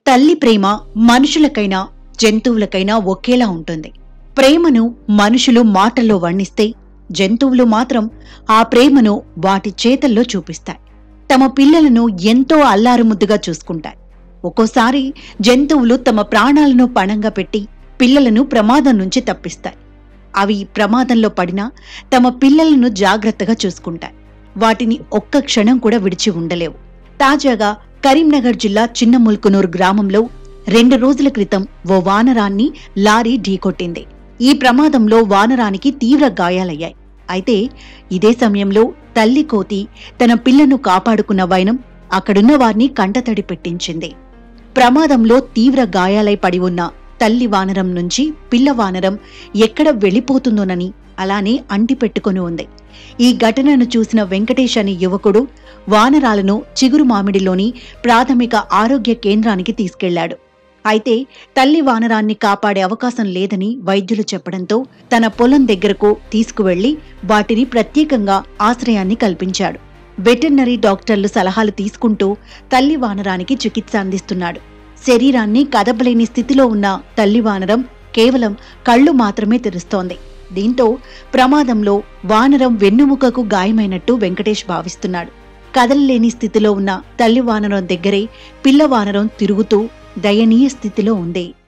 తల్లి ప్రేమ మనుషులకైనా జంతువులకైనా ఒకేలా ఉంటుంది. ప్రేమను మనుషులు మాటల్లో వర్ణిస్తే, జంతువులు మాత్రం ఆ ప్రేమను వాటి చేతల్లో చూపిస్తాయి. తమ పిల్లలను ఎంతో అల్లారుముద్దుగా చూసుకుంటాయి. ఒక్కోసారి జంతువులు తమ ప్రాణాలను పణంగా పెట్టి పిల్లలను ప్రమాదం నుంచి తప్పిస్తాయి. అవి ప్రమాదంలో పడినా తమ పిల్లలను జాగ్రత్తగా చూసుకుంటాయి. వాటిని ఒక్క క్షణం కూడా విడిచి ఉండలేవు. తాజాగా కరీంనగర్ జిల్లా చిన్నముల్కునూర్ గ్రామంలో 2 రోజుల క్రితం ఓ వానరాన్ని లారీ ఢీకొట్టింది. ఈ ప్రమాదంలో వానరానికి తీవ్ర గాయాలయ్యాయి. అయితే ఇదే సమయంలో తల్లి కోతి తన పిల్లను కాపాడుకున్న వైనం అక్కడున్న వారిని కంటతడి పెట్టించింది. ప్రమాదంలో తీవ్ర గాయాలై పడి ఉన్న తల్లి వానరం నుంచి పిల్ల వానరం ఎక్కడ వెళ్ళిపోతుందోనని అలానే అంటిపెట్టుకుని ఉంది. ఈ ఘటనను చూసిన వెంకటేష్ అనే యువకుడు వానరాలను చిగురు మామిడిలోని ప్రాథమిక ఆరోగ్య కేంద్రానికి తీసుకెళ్లాడు. అయితే తల్లి వానరాన్ని కాపాడే అవకాశం లేదని వైద్యులు చెప్పడంతో తన పొలం దగ్గరకు తీసుకువెళ్లి వాటిని ప్రత్యేకంగా ఆశ్రయాన్ని కల్పించాడు. వెటర్నరీ డాక్టర్లు సలహాలు తీసుకుంటూ తల్లి వానరానికి చికిత్స అందిస్తున్నాడు. శరీరాన్ని కదపలేని స్థితిలో ఉన్న తల్లి వానరం కేవలం కళ్ళు మాత్రమే తెరుస్తోంది. దీంతో ప్రమాదంలో వానరం వెన్నుముకకు గాయమైనట్టు వెంకటేష్ భావిస్తున్నాడు. కదలలేని స్థితిలో ఉన్న తల్లి వానరం దగ్గరే పిల్ల వానరం తిరుగుతూ దయనీయ స్థితిలో ఉంది.